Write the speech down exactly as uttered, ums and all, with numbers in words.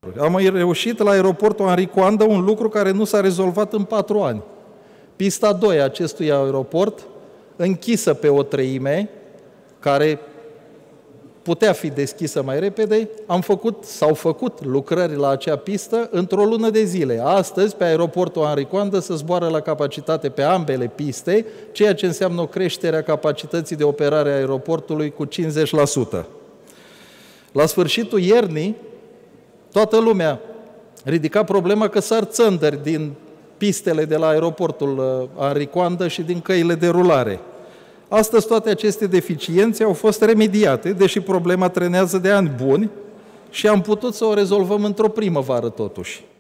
Am reușit la aeroportul Henri Coandă un lucru care nu s-a rezolvat în patru ani. Pista doi a acestui aeroport, închisă pe o treime, care putea fi deschisă mai repede, am făcut, s-au făcut lucrări la acea pistă într-o lună de zile. Astăzi, pe aeroportul Henri Coandă, se zboară la capacitate pe ambele piste, ceea ce înseamnă o creștere a capacității de operare a aeroportului cu cincizeci la sută. La sfârșitul iernii, toată lumea ridica problema că sar țândări din pistele de la aeroportul Henri Coandă și din căile de rulare. Astăzi toate aceste deficiențe au fost remediate, deși problema trenează de ani buni și am putut să o rezolvăm într-o primăvară totuși.